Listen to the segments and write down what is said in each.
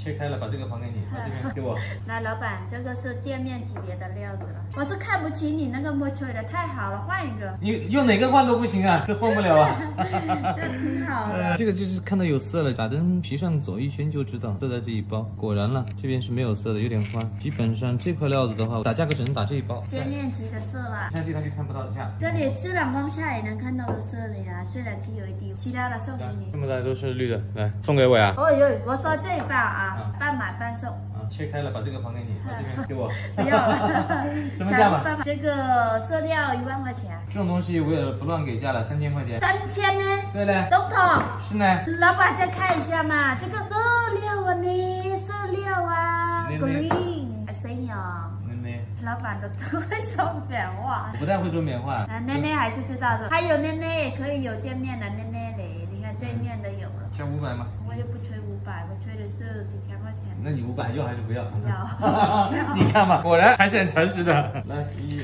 切开了，把这个还给你，把这边给我。 来，老板，这个是见面级别的料子了。我是看不起你那个磨锤的，太好了，换一个。 你用哪个换都不行啊，这换不了啊。 这挺好的。 这个就是看到有色了，打灯皮上走一圈就知道色在这一包。果然了，这边是没有色的，有点花。基本上这块料子的话，打价格只能打这一包。 见面级的色了。 其他地方就看不到，你看。 这里自然光下也能看到的色了呀，虽然只有一滴，其他的送给你。 这么大都是绿的，来送给我呀。 哦呦，我说这一半啊，半买半送。 切开了，把这个还给你，把这边给我。 不要了， 什么价嘛？ 这个色料1万块钱。 这种东西我也不乱给价了，3000块钱。 3000呢？ 对嘞。 东东。 是呢。 老板再看一下嘛，这个色料啊，你色料啊 ，green， 谁呀？老板都会说缅话。 我不太会说缅话。 奶奶还是知道的，还有奶奶也可以有见面的，奶奶嘞，你看这面的有了。 加500吗？ 我又不吹500，我吹的是几千块钱。 那你500要还是不要？ 要。 你看吧，果然还是很诚实的。来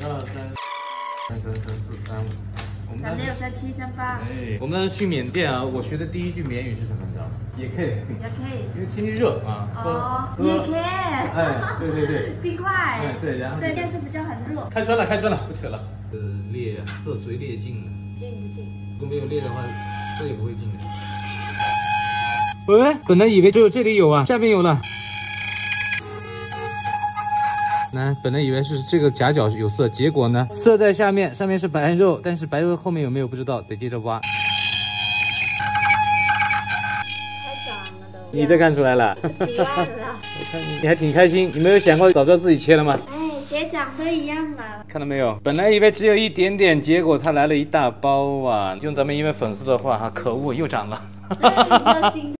，1、2、3、3、4、3、5。 36、37、38。 哎，我们当时去缅甸啊，我学的第一句缅语是什么？你知道吗？也可以。也可以。因为天气热啊。 喝。也可以。 哎，对对对。 冰块。 哎，对，然后。 对，但是比较很热。 开穿了，开穿了，不扯了。裂，色随裂尽了。 尽不尽？ 如果没有裂的话，色也不会尽的。喂，本来以为只有这里有啊，下面有了。来，本来以为是这个夹角有色，结果呢，色在下面，上面是白肉，但是白肉后面有没有不知道，得接着挖。 太长了都。 你都看出来了。 几万了。 我看你还挺开心，你没有想过早知道自己切了吗？ 哎，鞋长都一样嘛。 看到没有？本来以为只有一点点，结果它来了一大包啊！用咱们因为粉丝的话，可恶，又长了。